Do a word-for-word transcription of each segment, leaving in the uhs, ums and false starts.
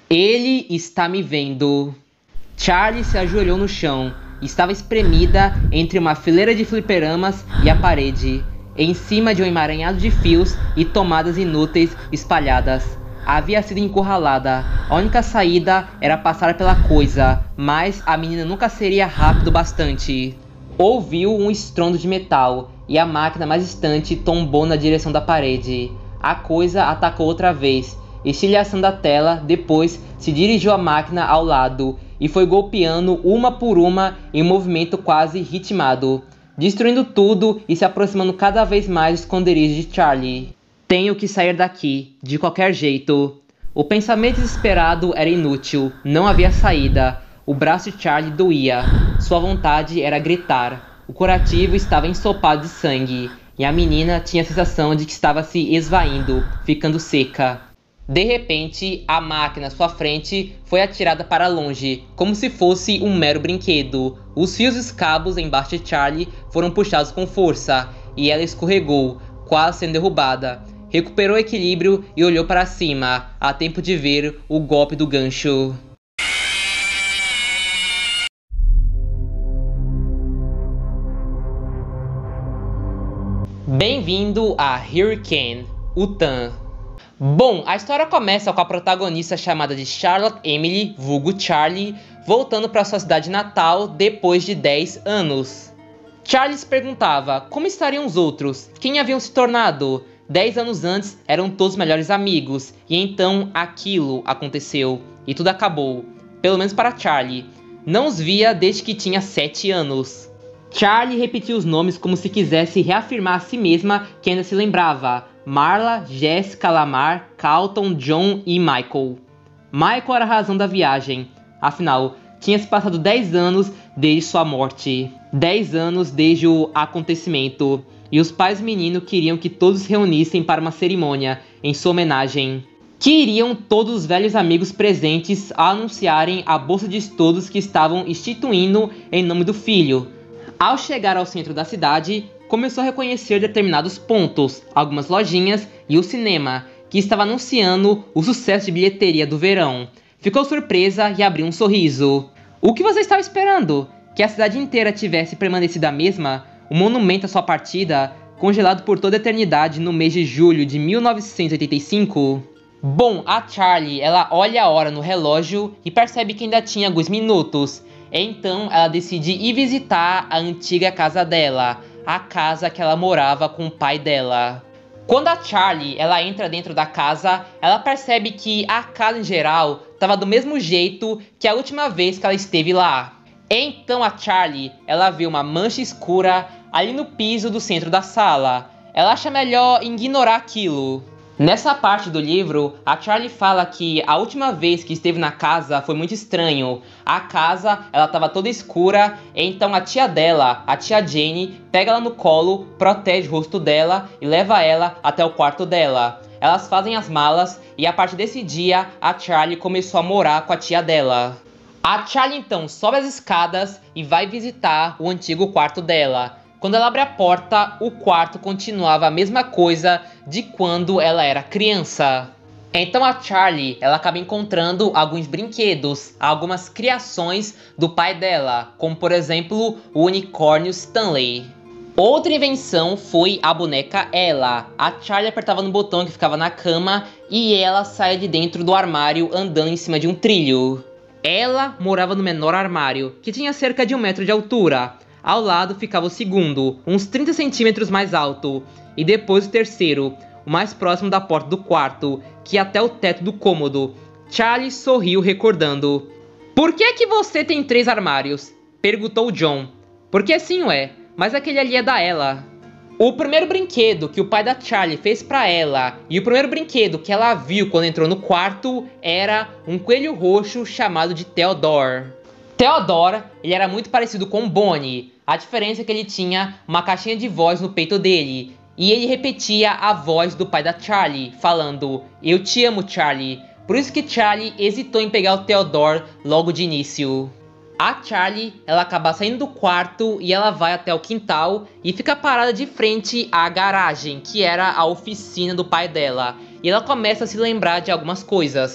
Ele está me vendo. Charlie se ajoelhou no chão. Estava espremida entre uma fileira de fliperamas e a parede, em cima de um emaranhado de fios e tomadas inúteis espalhadas. Havia sido encurralada. A única saída era passar pela coisa, mas a menina nunca seria rápido bastante. Ouviu um estrondo de metal e a máquina mais distante tombou na direção da parede. A coisa atacou outra vez, estilhaçando a tela. Depois se dirigiu à máquina ao lado e foi golpeando uma por uma em um movimento quase ritmado, destruindo tudo e se aproximando cada vez mais do esconderijo de Charlie. Tenho que sair daqui, de qualquer jeito. O pensamento desesperado era inútil, não havia saída. O braço de Charlie doía, sua vontade era gritar. O curativo estava ensopado de sangue, e a menina tinha a sensação de que estava se esvaindo, ficando seca. De repente, a máquina à sua frente foi atirada para longe, como se fosse um mero brinquedo. Os fios e os cabos embaixo de Charlie foram puxados com força, e ela escorregou, quase sendo derrubada. Recuperou o equilíbrio e olhou para cima, a tempo de ver o golpe do gancho. Bem-vindo a Hurricane, Utan. Bom, a história começa com a protagonista chamada de Charlotte Emily, vulgo Charlie, voltando para sua cidade natal depois de dez anos. Charlie se perguntava como estariam os outros, quem haviam se tornado. Dez anos antes eram todos melhores amigos, e então aquilo aconteceu, e tudo acabou, pelo menos para Charlie. Não os via desde que tinha sete anos. Charlie repetiu os nomes como se quisesse reafirmar a si mesma que ainda se lembrava. Marla, Jessica, Lamar, Carlton, John e Michael. Michael era a razão da viagem. Afinal, tinha se passado dez anos desde sua morte. dez anos desde o acontecimento. E os pais do menino queriam que todos se reunissem para uma cerimônia em sua homenagem. Queriam todos os velhos amigos presentes a anunciarem a bolsa de estudos que estavam instituindo em nome do filho. Ao chegar ao centro da cidade, começou a reconhecer determinados pontos, algumas lojinhas e o cinema, que estava anunciando o sucesso de bilheteria do verão. Ficou surpresa e abriu um sorriso. O que você estava esperando? Que a cidade inteira tivesse permanecido a mesma? O monumento à sua partida, congelado por toda a eternidade no mês de julho de mil novecentos e oitenta e cinco? Bom, a Charlie, ela olha a hora no relógio e percebe que ainda tinha alguns minutos. Então ela decide ir visitar a antiga casa dela, a casa que ela morava com o pai dela. Quando a Charlie ela entra dentro da casa, ela percebe que a casa em geral estava do mesmo jeito que a última vez que ela esteve lá. Então a Charlie ela vê uma mancha escura ali no piso do centro da sala. Ela acha melhor ignorar aquilo. Nessa parte do livro, a Charlie fala que a última vez que esteve na casa foi muito estranho. A casa, ela estava toda escura, então a tia dela, a tia Jane, pega ela no colo, protege o rosto dela e leva ela até o quarto dela. Elas fazem as malas e a partir desse dia, a Charlie começou a morar com a tia dela. A Charlie então sobe as escadas e vai visitar o antigo quarto dela. Quando ela abre a porta, o quarto continuava a mesma coisa de quando ela era criança. Então a Charlie, ela acaba encontrando alguns brinquedos, algumas criações do pai dela, como por exemplo o unicórnio Stanley. Outra invenção foi a boneca Ella. A Charlie apertava no botão que ficava na cama e ela saía de dentro do armário andando em cima de um trilho. Ela morava no menor armário, que tinha cerca de um metro de altura. Ao lado ficava o segundo, uns trinta centímetros mais alto, e depois o terceiro, o mais próximo da porta do quarto, que ia até o teto do cômodo. Charlie sorriu recordando. "Por que é que você tem três armários?" perguntou John. "Porque assim é, mas aquele ali é da Ella." O primeiro brinquedo que o pai da Charlie fez pra ela e o primeiro brinquedo que ela viu quando entrou no quarto era um coelho roxo chamado de Theodore. Theodore, ele era muito parecido com Bonnie. A diferença é que ele tinha uma caixinha de voz no peito dele. E ele repetia a voz do pai da Charlie, falando: "Eu te amo, Charlie." Por isso que Charlie hesitou em pegar o Theodore logo de início. A Charlie, ela acaba saindo do quarto e ela vai até o quintal e fica parada de frente à garagem, que era a oficina do pai dela. E ela começa a se lembrar de algumas coisas.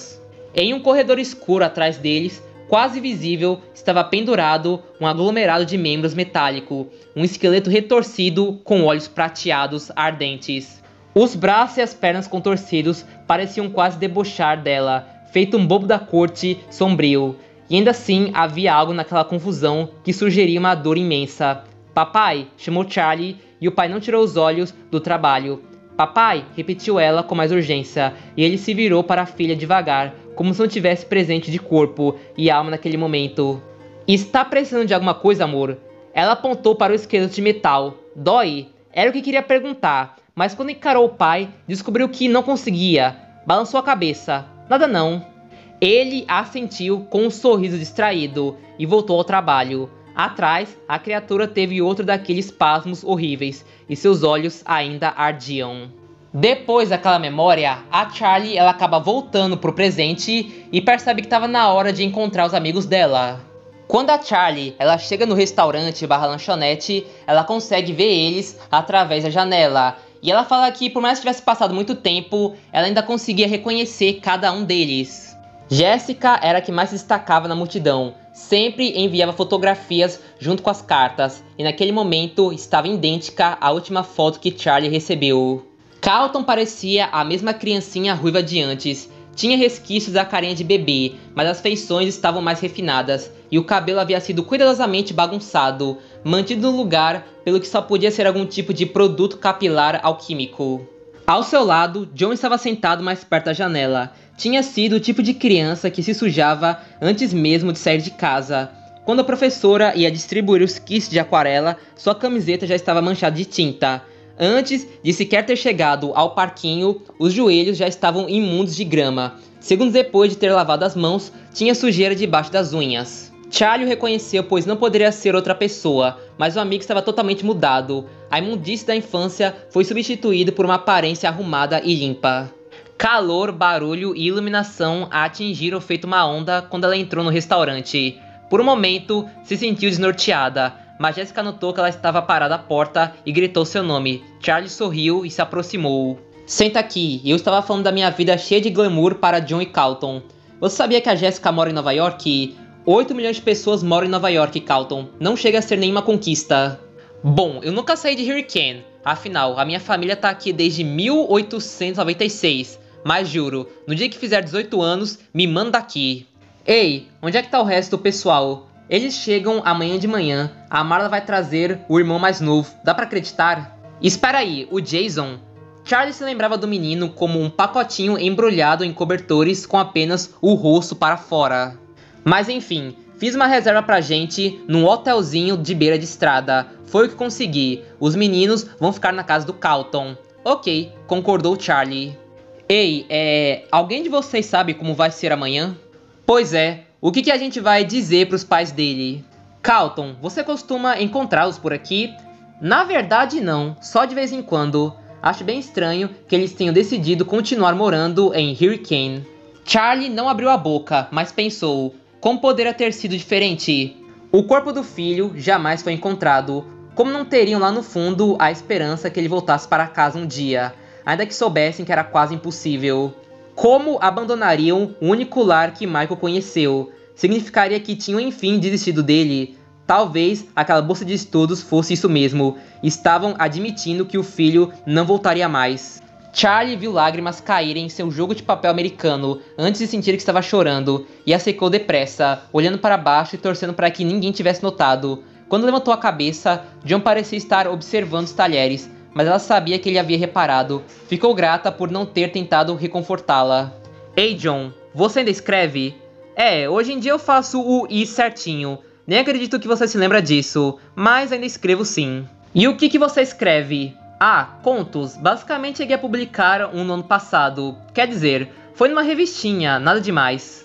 Em um corredor escuro atrás deles, quase visível, estava pendurado um aglomerado de membros metálico, um esqueleto retorcido com olhos prateados ardentes. Os braços e as pernas contorcidos pareciam quase debochar dela, feito um bobo da corte sombrio. E ainda assim havia algo naquela confusão que sugeria uma dor imensa. "Papai!" chamou Charlie, e o pai não tirou os olhos do trabalho. "Papai!" repetiu ela com mais urgência, e ele se virou para a filha devagar, como se não tivesse presente de corpo e alma naquele momento. "Está precisando de alguma coisa, amor?" Ela apontou para o esqueleto de metal. "Dói?" Era o que queria perguntar, mas quando encarou o pai, descobriu que não conseguia. Balançou a cabeça. "Nada não." Ele assentiu com um sorriso distraído e voltou ao trabalho. Atrás, a criatura teve outro daqueles espasmos horríveis, e seus olhos ainda ardiam. Depois daquela memória, a Charlie ela acaba voltando pro presente e percebe que estava na hora de encontrar os amigos dela. Quando a Charlie ela chega no restaurante barra lanchonete, ela consegue ver eles através da janela. E ela fala que por mais que tivesse passado muito tempo, ela ainda conseguia reconhecer cada um deles. Jessica era a que mais se destacava na multidão. Sempre enviava fotografias junto com as cartas, e naquele momento estava idêntica à última foto que Charlie recebeu. Carlton parecia a mesma criancinha ruiva de antes. Tinha resquícios da carinha de bebê, mas as feições estavam mais refinadas, e o cabelo havia sido cuidadosamente bagunçado, mantido no lugar pelo que só podia ser algum tipo de produto capilar alquímico. Ao seu lado, John estava sentado mais perto da janela. Tinha sido o tipo de criança que se sujava antes mesmo de sair de casa. Quando a professora ia distribuir os kits de aquarela, sua camiseta já estava manchada de tinta. Antes de sequer ter chegado ao parquinho, os joelhos já estavam imundos de grama. Segundos depois de ter lavado as mãos, tinha sujeira debaixo das unhas. Charlie o reconheceu, pois não poderia ser outra pessoa, mas o amigo estava totalmente mudado. A imundície da infância foi substituída por uma aparência arrumada e limpa. Calor, barulho e iluminação a atingiram feito uma onda quando ela entrou no restaurante. Por um momento, se sentiu desnorteada, mas Jessica notou que ela estava parada à porta e gritou seu nome. Charlie sorriu e se aproximou. "Senta aqui, eu estava falando da minha vida cheia de glamour para John e Carlton. Você sabia que a Jessica mora em Nova York? oito milhões de pessoas moram em Nova York, Carlton. Não chega a ser nenhuma conquista." "Bom, eu nunca saí de Hurricane. Afinal, a minha família tá aqui desde mil oitocentos e noventa e seis. Mas juro, no dia que fizer dezoito anos, me manda aqui." "Ei, onde é que tá o resto do pessoal? Eles chegam amanhã de manhã. A Marla vai trazer o irmão mais novo. Dá pra acreditar?" "Espera aí, o Jason?" Charlie se lembrava do menino como um pacotinho embrulhado em cobertores com apenas o rosto para fora. "Mas enfim, fiz uma reserva pra gente num hotelzinho de beira de estrada. Foi o que consegui. Os meninos vão ficar na casa do Carlton." "Ok", concordou Charlie. "Ei, é... alguém de vocês sabe como vai ser amanhã?" "Pois é, o que, que a gente vai dizer pros pais dele?" "Carlton, você costuma encontrá-los por aqui?" "Na verdade não, só de vez em quando. Acho bem estranho que eles tenham decidido continuar morando em Hurricane." Charlie não abriu a boca, mas pensou, como poderia ter sido diferente? O corpo do filho jamais foi encontrado. Como não teriam lá no fundo a esperança que ele voltasse para casa um dia, ainda que soubessem que era quase impossível? Como abandonariam o único lar que Michael conheceu? Significaria que tinham enfim desistido dele? Talvez aquela bolsa de estudos fosse isso mesmo. Estavam admitindo que o filho não voltaria mais. Charlie viu lágrimas caírem em seu jogo de papel americano antes de sentir que estava chorando, e a secou depressa, olhando para baixo e torcendo para que ninguém tivesse notado. Quando levantou a cabeça, John parecia estar observando os talheres, mas ela sabia que ele havia reparado. Ficou grata por não ter tentado reconfortá-la. "Ei, John, você ainda escreve?" "É, hoje em dia eu faço o I certinho. Nem acredito que você se lembra disso, mas ainda escrevo sim." "E o que, que você escreve?" "Ah, contos. Basicamente cheguei a publicar um no ano passado. Quer dizer, foi numa revistinha, nada demais."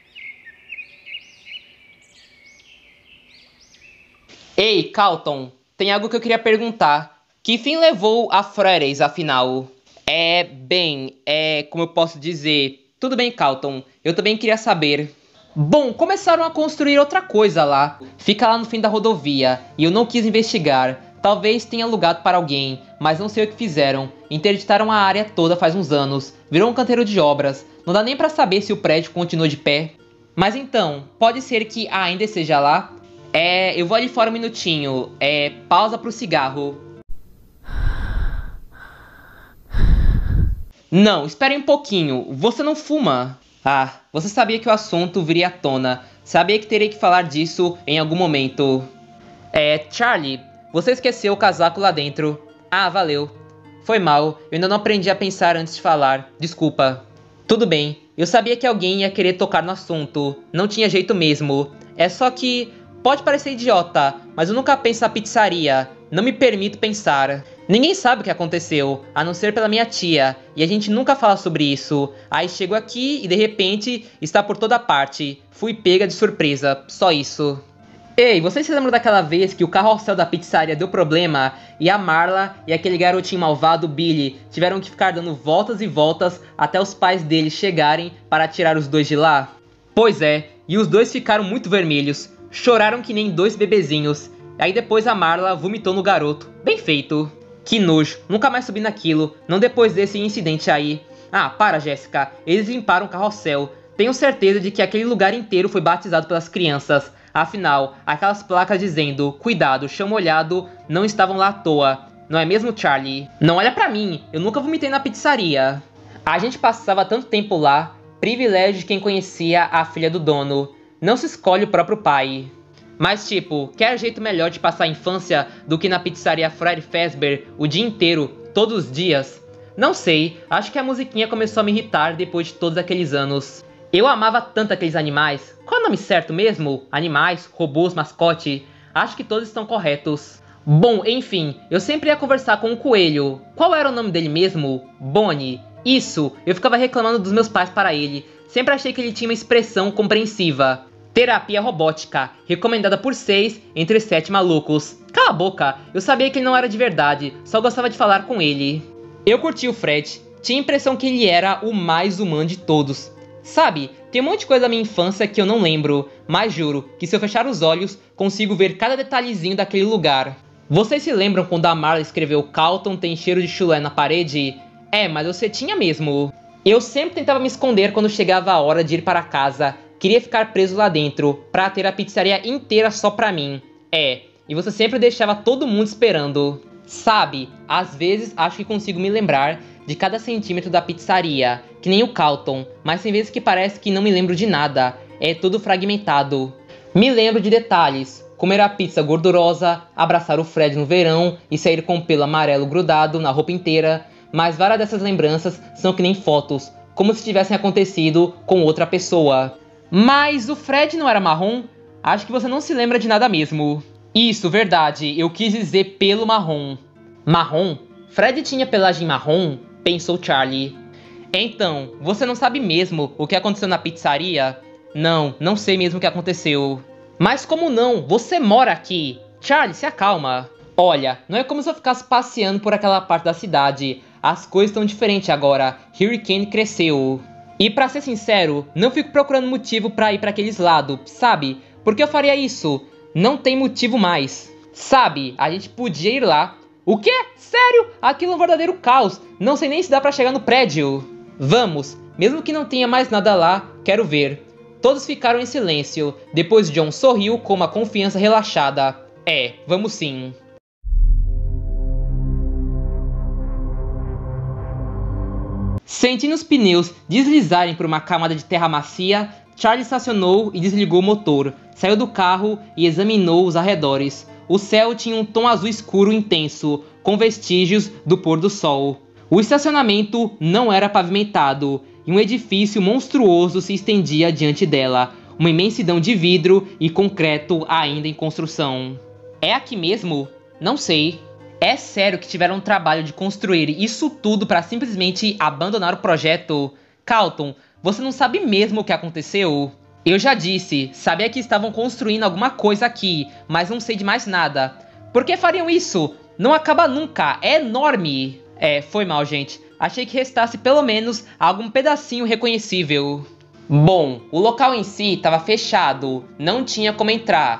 "Ei, Carlton, tem algo que eu queria perguntar. Que fim levou a Freres, afinal?" "É, bem, é, como eu posso dizer... Tudo bem, Carlton, eu também queria saber." "Bom, começaram a construir outra coisa lá. Fica lá no fim da rodovia, e eu não quis investigar. Talvez tenha alugado para alguém, mas não sei o que fizeram. Interditaram a área toda faz uns anos. Virou um canteiro de obras. Não dá nem pra saber se o prédio continua de pé. Mas então, pode ser que ainda esteja lá? É, eu vou ali fora um minutinho. É, pausa pro cigarro. Não, espere um pouquinho. Você não fuma? Ah, você sabia que o assunto viria à tona. Sabia que teria que falar disso em algum momento. É, Charlie, você esqueceu o casaco lá dentro. Ah, valeu. Foi mal, eu ainda não aprendi a pensar antes de falar. Desculpa. Tudo bem, eu sabia que alguém ia querer tocar no assunto. Não tinha jeito mesmo. É só que... Pode parecer idiota, mas eu nunca penso na pizzaria. Não me permito pensar. Ninguém sabe o que aconteceu, a não ser pela minha tia. E a gente nunca fala sobre isso. Aí chego aqui e de repente está por toda parte. Fui pega de surpresa, só isso. Ei, vocês se lembram daquela vez que o carrossel da pizzaria deu problema e a Marla e aquele garotinho malvado, Billy, tiveram que ficar dando voltas e voltas até os pais deles chegarem para tirar os dois de lá? Pois é, e os dois ficaram muito vermelhos. Choraram que nem dois bebezinhos. Aí depois a Marla vomitou no garoto. Bem feito. Que nojo, nunca mais subi naquilo, não depois desse incidente aí. Ah, para, Jéssica, eles limparam o carrossel. Tenho certeza de que aquele lugar inteiro foi batizado pelas crianças. Afinal, aquelas placas dizendo, cuidado, chão molhado, não estavam lá à toa. Não é mesmo, Charlie? Não olha pra mim, eu nunca vomitei na pizzaria. A gente passava tanto tempo lá, privilégio de quem conhecia a filha do dono. Não se escolhe o próprio pai. Mas tipo, quer jeito melhor de passar a infância do que na pizzaria Fred Fazbear o dia inteiro, todos os dias? Não sei, acho que a musiquinha começou a me irritar depois de todos aqueles anos. Eu amava tanto aqueles animais. Qual é o nome certo mesmo? Animais, robôs, mascote? Acho que todos estão corretos. Bom, enfim, eu sempre ia conversar com um coelho. Qual era o nome dele mesmo? Bonnie. Isso, eu ficava reclamando dos meus pais para ele. Sempre achei que ele tinha uma expressão compreensiva. Terapia robótica, recomendada por seis entre sete malucos. Cala a boca, eu sabia que ele não era de verdade, só gostava de falar com ele. Eu curti o Fred, tinha a impressão que ele era o mais humano de todos. Sabe, tem um monte de coisa da minha infância que eu não lembro, mas juro que se eu fechar os olhos, consigo ver cada detalhezinho daquele lugar. Vocês se lembram quando a Marla escreveu Carlton tem cheiro de chulé na parede? É, mas você tinha mesmo. Eu sempre tentava me esconder quando chegava a hora de ir para casa. Queria ficar preso lá dentro, pra ter a pizzaria inteira só pra mim. É, e você sempre deixava todo mundo esperando. Sabe, às vezes acho que consigo me lembrar de cada centímetro da pizzaria, que nem o Carlton, mas tem vezes que parece que não me lembro de nada, é tudo fragmentado. Me lembro de detalhes, comer a pizza gordurosa, abraçar o Fred no verão e sair com o pelo amarelo grudado na roupa inteira, mas várias dessas lembranças são que nem fotos, como se tivessem acontecido com outra pessoa. Mas o Fred não era marrom? Acho que você não se lembra de nada mesmo. Isso, verdade, eu quis dizer pelo marrom. Marrom? Fred tinha pelagem marrom? Pensou Charlie. Então, você não sabe mesmo o que aconteceu na pizzaria? Não, não sei mesmo o que aconteceu. Mas como não? Você mora aqui. Charlie, se acalma. Olha, não é como se eu ficasse passeando por aquela parte da cidade. As coisas estão diferentes agora. Hurricane cresceu. E pra ser sincero, não fico procurando motivo pra ir pra aqueles lados, sabe? Por que eu faria isso? Não tem motivo mais. Sabe, a gente podia ir lá. O quê? Sério? Aquilo é um verdadeiro caos. Não sei nem se dá pra chegar no prédio. Vamos, mesmo que não tenha mais nada lá, quero ver. Todos ficaram em silêncio. Depois John sorriu com uma confiança relaxada. É, vamos sim. Sentindo os pneus deslizarem por uma camada de terra macia, Charlie estacionou e desligou o motor, saiu do carro e examinou os arredores. O céu tinha um tom azul escuro intenso, com vestígios do pôr do sol. O estacionamento não era pavimentado, e um edifício monstruoso se estendia diante dela, uma imensidão de vidro e concreto ainda em construção. É aqui mesmo? Não sei. É sério que tiveram o trabalho de construir isso tudo para simplesmente abandonar o projeto? Carlton, você não sabe mesmo o que aconteceu? Eu já disse, sabia que estavam construindo alguma coisa aqui, mas não sei de mais nada. Por que fariam isso? Não acaba nunca, é enorme. É, foi mal, gente. Achei que restasse pelo menos algum pedacinho reconhecível. Bom, o local em si estava fechado, não tinha como entrar.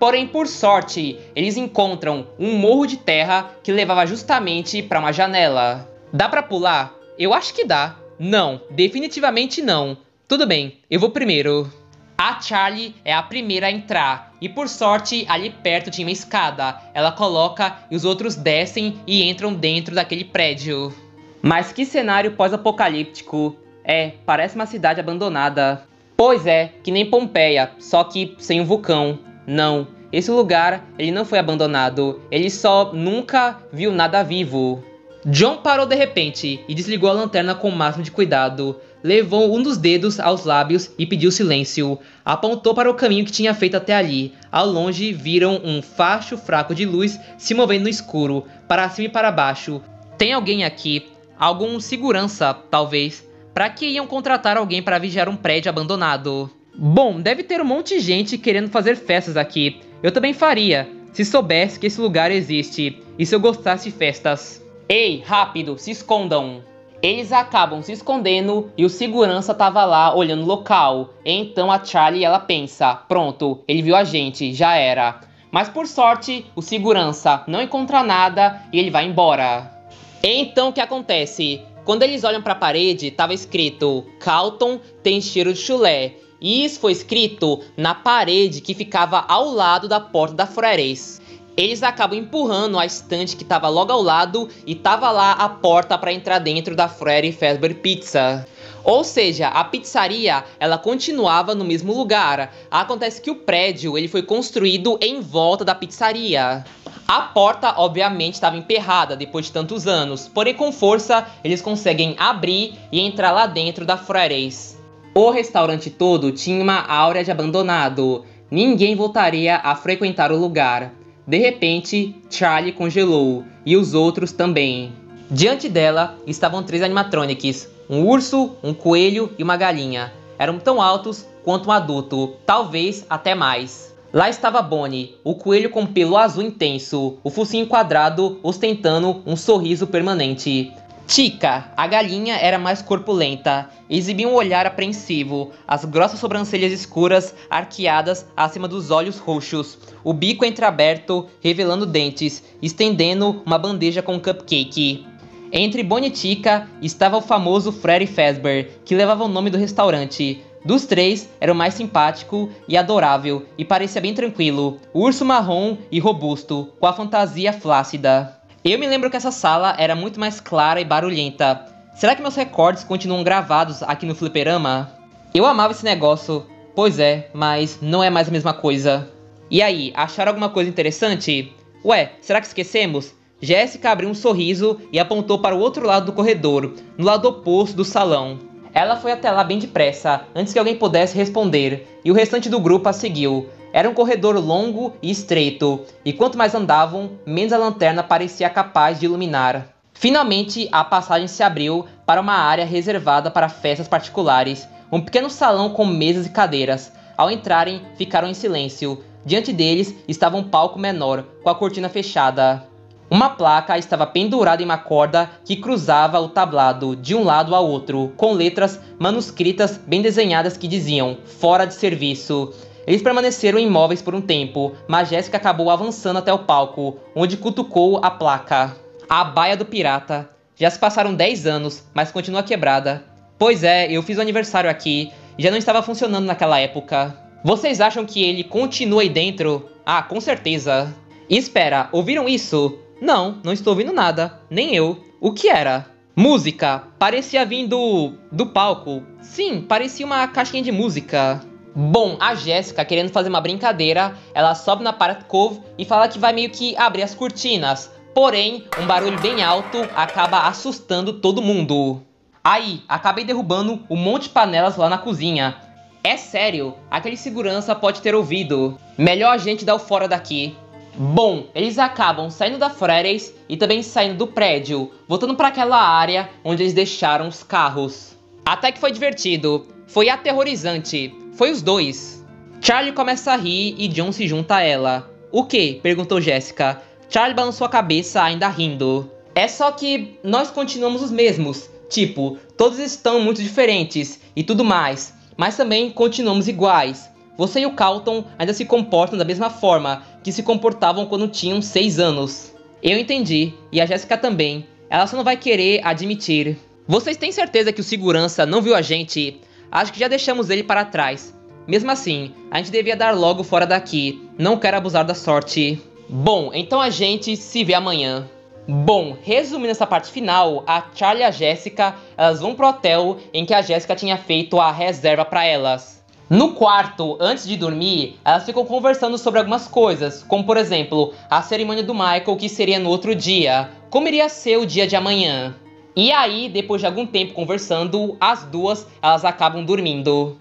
Porém, por sorte, eles encontram um morro de terra que levava justamente para uma janela. Dá pra pular? Eu acho que dá. Não, definitivamente não. Tudo bem, eu vou primeiro. A Charlie é a primeira a entrar, e por sorte, ali perto tinha uma escada. Ela coloca e os outros descem e entram dentro daquele prédio. Mas que cenário pós-apocalíptico. É, parece uma cidade abandonada. Pois é, que nem Pompeia, só que sem um vulcão. Não, esse lugar, ele não foi abandonado, ele só nunca viu nada vivo. John parou de repente e desligou a lanterna com o máximo de cuidado. Levou um dos dedos aos lábios e pediu silêncio. Apontou para o caminho que tinha feito até ali. Ao longe, viram um facho fraco de luz se movendo no escuro, para cima e para baixo. Tem alguém aqui, algum segurança, talvez. Para que iam contratar alguém para vigiar um prédio abandonado? Bom, deve ter um monte de gente querendo fazer festas aqui. Eu também faria, se soubesse que esse lugar existe e se eu gostasse de festas. Ei, rápido, se escondam! Eles acabam se escondendo e o segurança tava lá olhando o local. Então a Charlie, ela pensa, pronto, ele viu a gente, já era. Mas por sorte, o segurança não encontra nada e ele vai embora. Então o que acontece? Quando eles olham para a parede, tava escrito Calton tem cheiro de chulé. E isso foi escrito na parede que ficava ao lado da porta da Fridays. Eles acabam empurrando a estante que estava logo ao lado e tava lá a porta para entrar dentro da Freddy Fazbear Pizza. Ou seja, a pizzaria, ela continuava no mesmo lugar. Acontece que o prédio, ele foi construído em volta da pizzaria. A porta, obviamente, estava emperrada depois de tantos anos, porém com força eles conseguem abrir e entrar lá dentro da Freddy's. O restaurante todo tinha uma áurea de abandonado. Ninguém voltaria a frequentar o lugar. De repente, Charlie congelou, e os outros também. Diante dela estavam três animatronics, um urso, um coelho e uma galinha. Eram tão altos quanto um adulto, talvez até mais. Lá estava Bonnie, o coelho com pelo azul intenso, o focinho quadrado ostentando um sorriso permanente. Chica, a galinha, era mais corpulenta, exibia um olhar apreensivo, as grossas sobrancelhas escuras arqueadas acima dos olhos roxos, o bico entreaberto revelando dentes, estendendo uma bandeja com um cupcake. Entre Bonnie e Chica estava o famoso Freddy Fazbear, que levava o nome do restaurante. Dos três, era o mais simpático e adorável, e parecia bem tranquilo, urso marrom e robusto, com a fantasia flácida. Eu me lembro que essa sala era muito mais clara e barulhenta. Será que meus recordes continuam gravados aqui no fliperama? Eu amava esse negócio. Pois é, mas não é mais a mesma coisa. E aí, acharam alguma coisa interessante? Ué, será que esquecemos? Jéssica abriu um sorriso e apontou para o outro lado do corredor, no lado oposto do salão. Ela foi até lá bem depressa, antes que alguém pudesse responder, e o restante do grupo a seguiu. Era um corredor longo e estreito, e quanto mais andavam, menos a lanterna parecia capaz de iluminar. Finalmente, a passagem se abriu para uma área reservada para festas particulares, um pequeno salão com mesas e cadeiras. Ao entrarem, ficaram em silêncio. Diante deles estava um palco menor, com a cortina fechada. Uma placa estava pendurada em uma corda que cruzava o tablado de um lado ao outro, com letras manuscritas bem desenhadas que diziam "Fora de serviço". Eles permaneceram imóveis por um tempo, mas Jéssica acabou avançando até o palco, onde cutucou a placa. A baia do pirata. Já se passaram dez anos, mas continua quebrada. Pois é, eu fiz o aniversário aqui, e já não estava funcionando naquela época. Vocês acham que ele continua aí dentro? Ah, com certeza. E espera, ouviram isso? Não, não estou ouvindo nada, nem eu. O que era? Música. Parecia vindo do palco. Sim, parecia uma caixinha de música. Bom, a Jéssica, querendo fazer uma brincadeira, ela sobe na Parrot Cove e fala que vai meio que abrir as cortinas. Porém, um barulho bem alto acaba assustando todo mundo. Aí, acabei derrubando um monte de panelas lá na cozinha. É sério, aquele segurança pode ter ouvido. Melhor a gente dar o fora daqui. Bom, eles acabam saindo da Freddy's e também saindo do prédio, voltando para aquela área onde eles deixaram os carros. Até que foi divertido, foi aterrorizante, foi os dois. Charlie começa a rir e John se junta a ela. O que? Perguntou Jéssica. Charlie balançou a cabeça ainda rindo. É só que nós continuamos os mesmos, tipo, todos estão muito diferentes e tudo mais, mas também continuamos iguais. você e o Carlton ainda se comportam da mesma forma que se comportavam quando tinham seis anos. Eu entendi, e a Jéssica também. Ela só não vai querer admitir. Vocês têm certeza que o segurança não viu a gente? Acho que já deixamos ele para trás. Mesmo assim, a gente devia dar logo fora daqui. Não quero abusar da sorte. Bom, então a gente se vê amanhã. Bom, resumindo essa parte final, a Charlie e a Jéssica, elas vão pro hotel em que a Jéssica tinha feito a reserva para elas. No quarto, antes de dormir, elas ficam conversando sobre algumas coisas, como por exemplo, a cerimônia do Michael que seria no outro dia, como iria ser o dia de amanhã. E aí, depois de algum tempo conversando, as duas, elas acabam dormindo.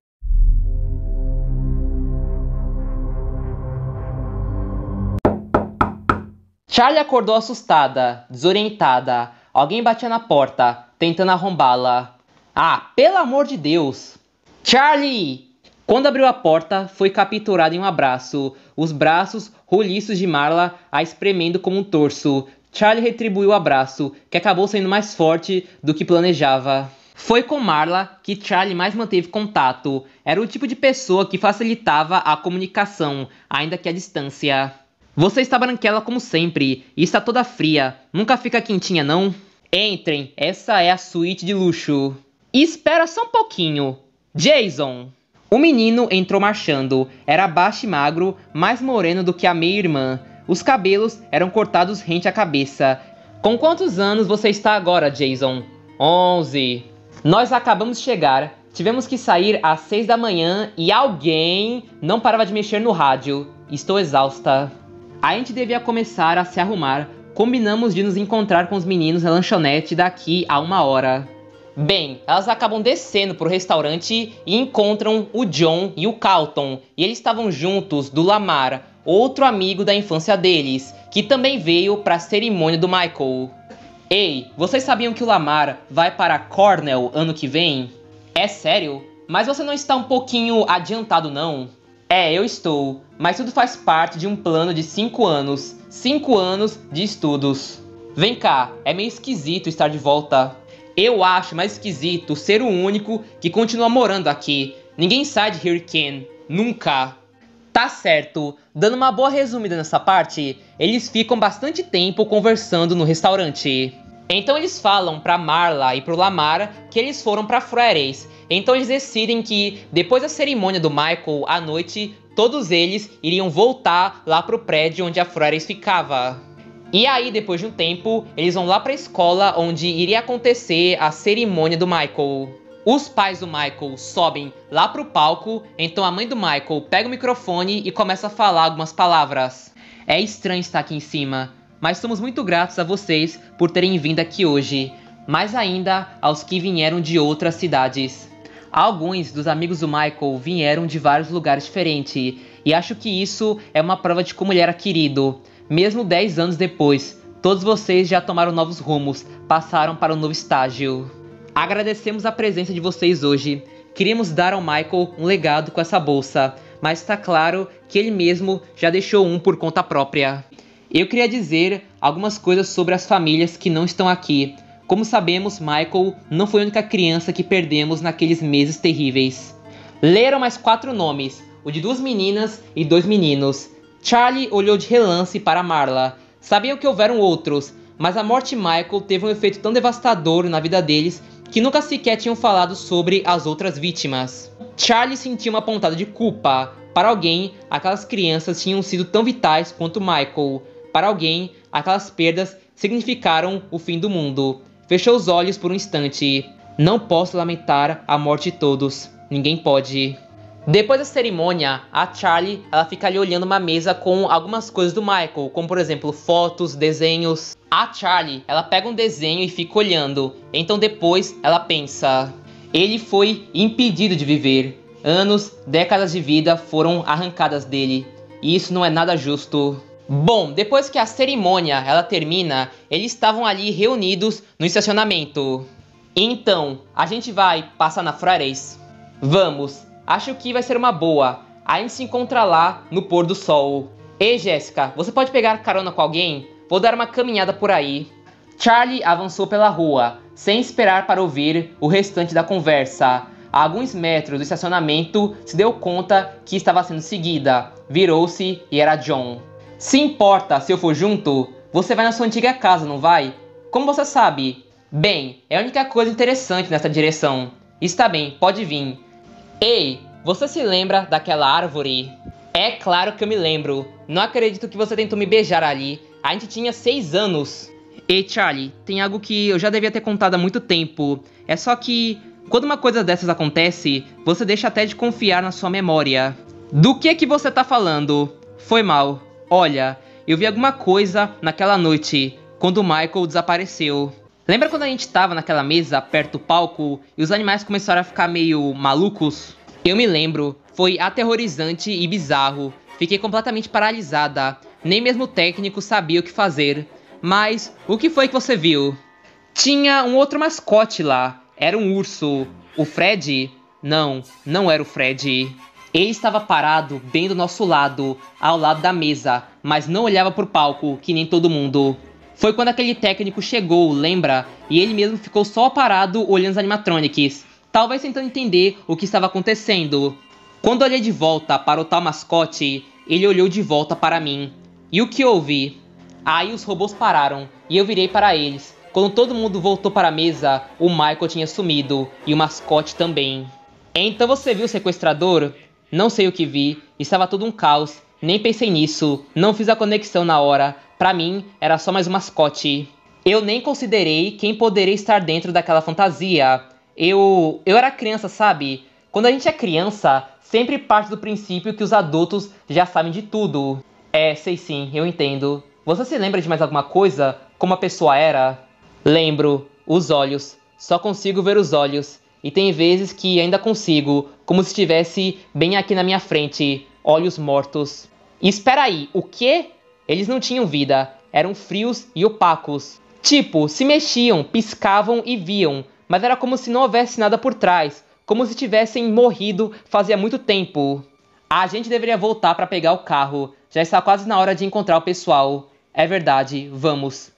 Charlie acordou assustada, desorientada. Alguém batia na porta, tentando arrombá-la. Ah, pelo amor de Deus! Charlie! Quando abriu a porta, foi capturada em um abraço. Os braços roliços de Marla a espremendo como um torso. Charlie retribuiu o abraço, que acabou sendo mais forte do que planejava. Foi com Marla que Charlie mais manteve contato. Era o tipo de pessoa que facilitava a comunicação, ainda que à distância. Você está branquela como sempre, e está toda fria. Nunca fica quentinha, não? Entrem, essa é a suíte de luxo. E espera só um pouquinho. Jason! O menino entrou marchando. Era baixo e magro, mais moreno do que a meia-irmã. Os cabelos eram cortados rente à cabeça. Com quantos anos você está agora, Jason? Onze. Nós acabamos de chegar. Tivemos que sair às seis da manhã e alguém não parava de mexer no rádio. Estou exausta. A gente devia começar a se arrumar. Combinamos de nos encontrar com os meninos na lanchonete daqui a uma hora. Bem, elas acabam descendo pro restaurante e encontram o John e o Carlton. E eles estavam juntos do Lamar, outro amigo da infância deles, que também veio para a cerimônia do Michael. Ei, vocês sabiam que o Lamar vai para Cornell ano que vem? É sério? Mas você não está um pouquinho adiantado, não? É, eu estou, mas tudo faz parte de um plano de cinco anos. cinco anos de estudos. Vem cá, é meio esquisito estar de volta. Eu acho mais esquisito ser o único que continua morando aqui. Ninguém sai de Hurricane. Nunca. Tá certo. Dando uma boa resumida nessa parte, eles ficam bastante tempo conversando no restaurante. Então eles falam pra Marla e pro Lamar que eles foram pra Fridays. Então eles decidem que, depois da cerimônia do Michael à noite, todos eles iriam voltar lá pro prédio onde a Fridays ficava. E aí, depois de um tempo, eles vão lá pra escola onde iria acontecer a cerimônia do Michael. Os pais do Michael sobem lá pro palco, então a mãe do Michael pega o microfone e começa a falar algumas palavras. É estranho estar aqui em cima, mas somos muito gratos a vocês por terem vindo aqui hoje. Mais ainda aos que vieram de outras cidades. Alguns dos amigos do Michael vieram de vários lugares diferentes, e acho que isso é uma prova de como ele era querido. Mesmo dez anos depois, todos vocês já tomaram novos rumos, passaram para um novo estágio. Agradecemos a presença de vocês hoje. Queríamos dar ao Michael um legado com essa bolsa, mas está claro que ele mesmo já deixou um por conta própria. Eu queria dizer algumas coisas sobre as famílias que não estão aqui. Como sabemos, Michael não foi a única criança que perdemos naqueles meses terríveis. Leram mais quatro nomes, o de duas meninas e dois meninos. Charlie olhou de relance para Marla. Sabiam que houveram outros, mas a morte de Michael teve um efeito tão devastador na vida deles que nunca sequer tinham falado sobre as outras vítimas. Charlie sentiu uma pontada de culpa. Para alguém, aquelas crianças tinham sido tão vitais quanto Michael. Para alguém, aquelas perdas significaram o fim do mundo. Fechou os olhos por um instante. Não posso lamentar a morte de todos. Ninguém pode. Depois da cerimônia, a Charlie ela fica ali olhando uma mesa com algumas coisas do Michael, como por exemplo fotos, desenhos. A Charlie ela pega um desenho e fica olhando. Então depois ela pensa: ele foi impedido de viver. Anos, décadas de vida foram arrancadas dele. E isso não é nada justo. Bom, depois que a cerimônia ela termina, eles estavam ali reunidos no estacionamento. Então, a gente vai passar na Fridays? Vamos, acho que vai ser uma boa. A gente se encontra lá no pôr do sol. Ei, Jéssica, você pode pegar carona com alguém? Vou dar uma caminhada por aí. Charlie avançou pela rua, sem esperar para ouvir o restante da conversa. a alguns metros do estacionamento, se deu conta que estava sendo seguida. Virou-se e era John. Se importa se eu for junto? Você vai na sua antiga casa, não vai? Como você sabe? Bem, é a única coisa interessante nessa direção. Está bem, pode vir. Ei, você se lembra daquela árvore? É claro que eu me lembro. Não acredito que você tentou me beijar ali. A gente tinha seis anos. Ei, Charlie, tem algo que eu já devia ter contado há muito tempo. É só que, quando uma coisa dessas acontece, você deixa até de confiar na sua memória. Do que é que você tá falando? Foi mal. Olha, eu vi alguma coisa naquela noite, quando o Michael desapareceu. Lembra quando a gente tava naquela mesa, perto do palco, e os animais começaram a ficar meio malucos? Eu me lembro. Foi aterrorizante e bizarro. Fiquei completamente paralisada. Nem mesmo o técnico sabia o que fazer. Mas, o que foi que você viu? Tinha um outro mascote lá. Era um urso. O Fred? Não, não era o Fred. Ele estava parado bem do nosso lado, ao lado da mesa, mas não olhava pro palco, que nem todo mundo. Foi quando aquele técnico chegou, lembra? E ele mesmo ficou só parado olhando os animatronics, talvez tentando entender o que estava acontecendo. Quando olhei de volta para o tal mascote, ele olhou de volta para mim. E o que houve? Aí os robôs pararam, e eu virei para eles. Quando todo mundo voltou para a mesa, o Michael tinha sumido, e o mascote também. Então você viu o sequestrador? Não sei o que vi, estava tudo um caos, nem pensei nisso, não fiz a conexão na hora, pra mim era só mais um mascote. Eu nem considerei quem poderia estar dentro daquela fantasia. Eu... eu era criança, sabe? Quando a gente é criança, sempre parte do princípio que os adultos já sabem de tudo. É, sei sim, eu entendo. Você se lembra de mais alguma coisa? Como a pessoa era? Lembro, os olhos. Só consigo ver os olhos. E tem vezes que ainda consigo, como se estivesse bem aqui na minha frente, olhos mortos. E espera aí, o quê? Eles não tinham vida, eram frios e opacos. Tipo, se mexiam, piscavam e viam, mas era como se não houvesse nada por trás, como se tivessem morrido fazia muito tempo. A gente deveria voltar para pegar o carro, já está quase na hora de encontrar o pessoal. É verdade, vamos.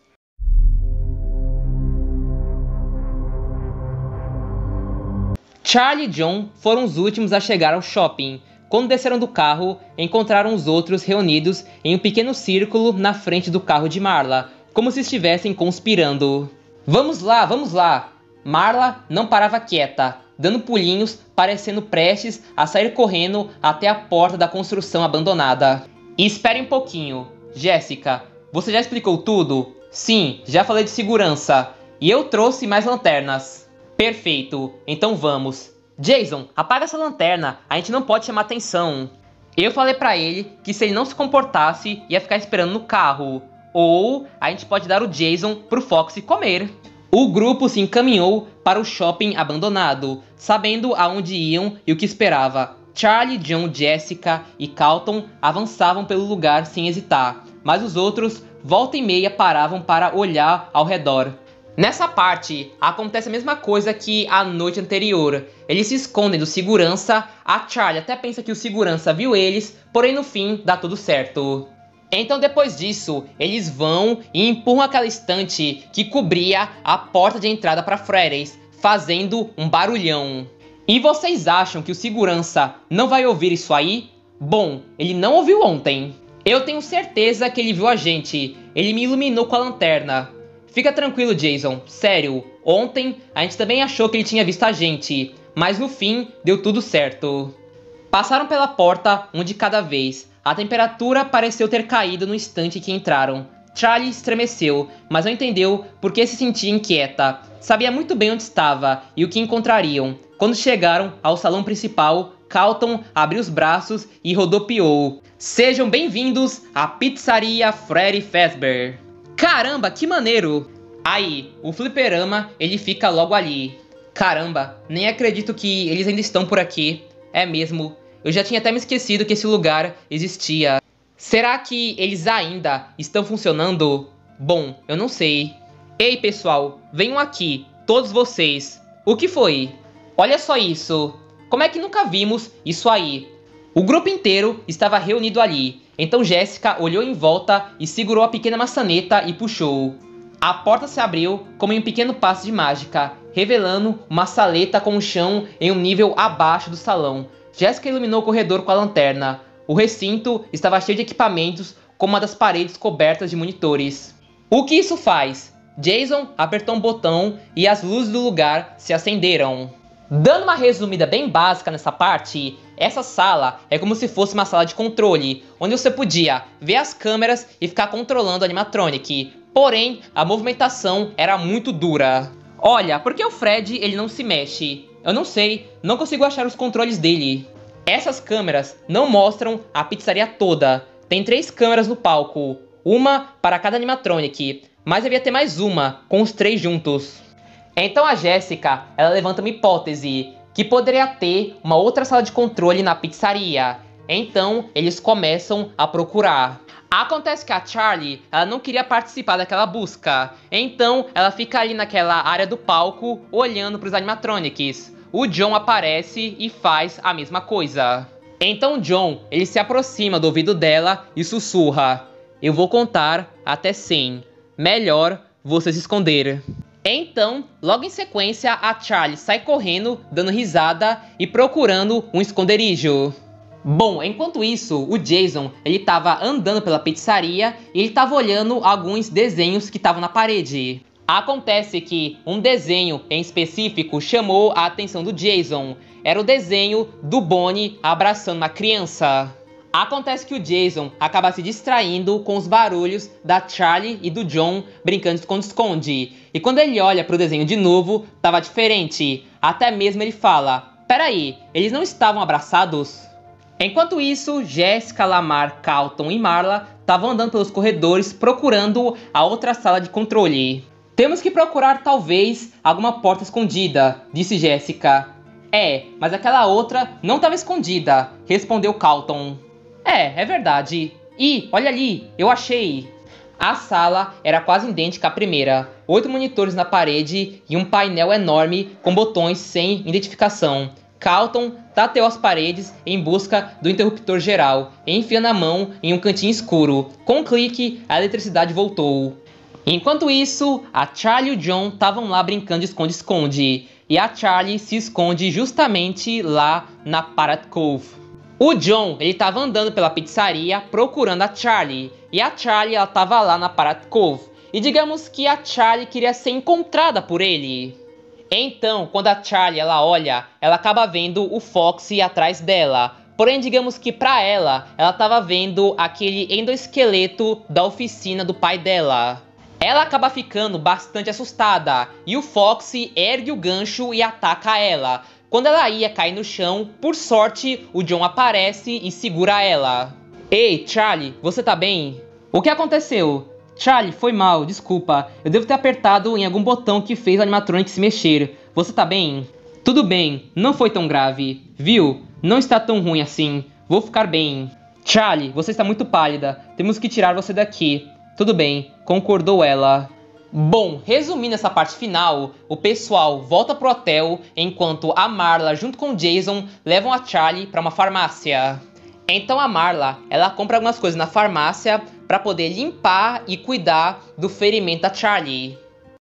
Charlie e John foram os últimos a chegar ao shopping. Quando desceram do carro, encontraram os outros reunidos em um pequeno círculo na frente do carro de Marla, como se estivessem conspirando. Vamos lá, vamos lá! Marla não parava quieta, dando pulinhos, parecendo prestes a sair correndo até a porta da construção abandonada. E espere um pouquinho. Jéssica, você já explicou tudo? Sim, já falei de segurança. E eu trouxe mais lanternas. Perfeito, então vamos. Jason, apaga essa lanterna, a gente não pode chamar atenção. Eu falei pra ele que se ele não se comportasse, ia ficar esperando no carro. Ou a gente pode dar o Jason pro Foxy comer. O grupo se encaminhou para o shopping abandonado, sabendo aonde iam e o que esperava. Charlie, John, Jessica e Carlton avançavam pelo lugar sem hesitar, mas os outros, volta e meia, paravam para olhar ao redor. Nessa parte, acontece a mesma coisa que a noite anterior. Eles se escondem do segurança, a Charlie até pensa que o segurança viu eles, porém no fim dá tudo certo. Então depois disso, eles vão e empurram aquela estante que cobria a porta de entrada para Freddy's, fazendo um barulhão. E vocês acham que o segurança não vai ouvir isso aí? Bom, ele não ouviu ontem. Eu tenho certeza que ele viu a gente, ele me iluminou com a lanterna. Fica tranquilo, Jason. Sério, ontem a gente também achou que ele tinha visto a gente, mas no fim deu tudo certo. Passaram pela porta, um de cada vez. A temperatura pareceu ter caído no instante que entraram. Charlie estremeceu, mas não entendeu por que se sentia inquieta. Sabia muito bem onde estava e o que encontrariam. Quando chegaram ao salão principal, Carlton abriu os braços e rodopiou. Sejam bem-vindos à Pizzaria Freddy Fazbear. Caramba, que maneiro! Aí, o fliperama, ele fica logo ali. Caramba, nem acredito que eles ainda estão por aqui. É mesmo, eu já tinha até me esquecido que esse lugar existia. Será que eles ainda estão funcionando? Bom, eu não sei. Ei pessoal, venham aqui, todos vocês. O que foi? Olha só isso. Como é que nunca vimos isso aí? O grupo inteiro estava reunido ali. Então Jéssica olhou em volta e segurou a pequena maçaneta e puxou. A porta se abriu como em um pequeno passe de mágica, revelando uma saleta com o chão em um nível abaixo do salão. Jessica iluminou o corredor com a lanterna. O recinto estava cheio de equipamentos, com uma das paredes cobertas de monitores. O que isso faz? Jason apertou um botão e as luzes do lugar se acenderam. Dando uma resumida bem básica nessa parte, essa sala é como se fosse uma sala de controle, onde você podia ver as câmeras e ficar controlando o animatronic. Porém, a movimentação era muito dura. Olha, por que o Fred ele não se mexe? Eu não sei, não consigo achar os controles dele. Essas câmeras não mostram a pizzaria toda. Tem três câmeras no palco, uma para cada animatronic, mas devia ter mais uma, com os três juntos. Então a Jessica, ela levanta uma hipótese, que poderia ter uma outra sala de controle na pizzaria. Então eles começam a procurar. Acontece que a Charlie, ela não queria participar daquela busca. Então ela fica ali naquela área do palco, olhando para os animatronics. O John aparece e faz a mesma coisa. Então John, ele se aproxima do ouvido dela e sussurra: "Eu vou contar até cem. Melhor você se esconder." Então, logo em sequência, a Charlie sai correndo, dando risada e procurando um esconderijo. Bom, enquanto isso, o Jason, ele tava andando pela pizzaria e ele tava olhando alguns desenhos que estavam na parede. Acontece que um desenho em específico chamou a atenção do Jason. Era o desenho do Bonnie abraçando uma criança. Acontece que o Jason acaba se distraindo com os barulhos da Charlie e do John brincando de esconde-esconde. E quando ele olha pro desenho de novo, tava diferente. Até mesmo ele fala: "Peraí, eles não estavam abraçados?" Enquanto isso, Jessica, Lamar, Carlton e Marla estavam andando pelos corredores procurando a outra sala de controle. "Temos que procurar talvez alguma porta escondida", disse Jessica. "É, mas aquela outra não estava escondida", respondeu Carlton. É, é verdade. E, olha ali, eu achei. A sala era quase idêntica à primeira. Oito monitores na parede e um painel enorme com botões sem identificação. Carlton tateou as paredes em busca do interruptor geral, enfiando a mão em um cantinho escuro. Com um clique, a eletricidade voltou. Enquanto isso, a Charlie e o John estavam lá brincando de esconde-esconde. E a Charlie se esconde justamente lá na Parrot Cove. O John, ele tava andando pela pizzaria procurando a Charlie. E a Charlie, ela tava lá na Parrot Cove. E digamos que a Charlie queria ser encontrada por ele. Então, quando a Charlie, ela olha, ela acaba vendo o Foxy atrás dela. Porém, digamos que pra ela, ela tava vendo aquele endoesqueleto da oficina do pai dela. Ela acaba ficando bastante assustada. E o Foxy ergue o gancho e ataca ela. Quando ela ia cair no chão, por sorte, o John aparece e segura ela. "Ei, Charlie, você tá bem?" "O que aconteceu?" "Charlie, foi mal, desculpa. Eu devo ter apertado em algum botão que fez o animatronic se mexer. Você tá bem?" "Tudo bem, não foi tão grave. Viu? Não está tão ruim assim. Vou ficar bem." "Charlie, você está muito pálida. Temos que tirar você daqui." "Tudo bem," concordou ela. Bom, resumindo essa parte final, o pessoal volta pro hotel enquanto a Marla junto com o Jason levam a Charlie para uma farmácia. Então a Marla, ela compra algumas coisas na farmácia para poder limpar e cuidar do ferimento da Charlie.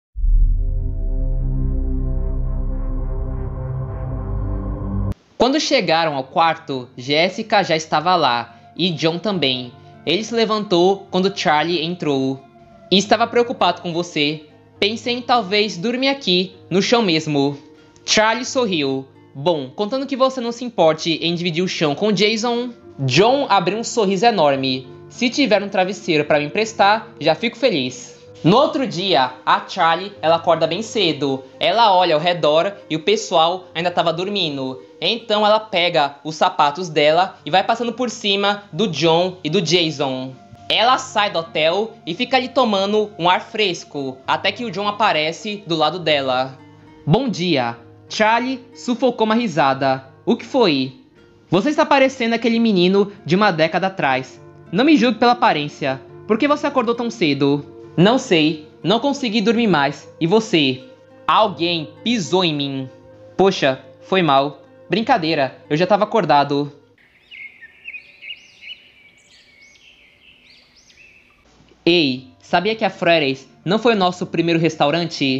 Quando chegaram ao quarto, Jessica já estava lá e John também. Ele se levantou quando Charlie entrou. "E estava preocupado com você. Pensei em talvez dormir aqui, no chão mesmo." Charlie sorriu. "Bom, contando que você não se importe em dividir o chão com Jason." John abriu um sorriso enorme. "Se tiver um travesseiro para me emprestar, já fico feliz." No outro dia, a Charlie, ela acorda bem cedo. Ela olha ao redor e o pessoal ainda estava dormindo. Então ela pega os sapatos dela e vai passando por cima do John e do Jason. Ela sai do hotel e fica ali tomando um ar fresco, até que o John aparece do lado dela. "Bom dia." Charlie sufocou uma risada. "O que foi?" "Você está parecendo aquele menino de uma década atrás. Não me julgue pela aparência. Por que você acordou tão cedo?" "Não sei. Não consegui dormir mais. E você?" "Alguém pisou em mim." "Poxa, foi mal. Brincadeira, eu já estava acordado." "Ei, sabia que a Freddy's não foi o nosso primeiro restaurante?"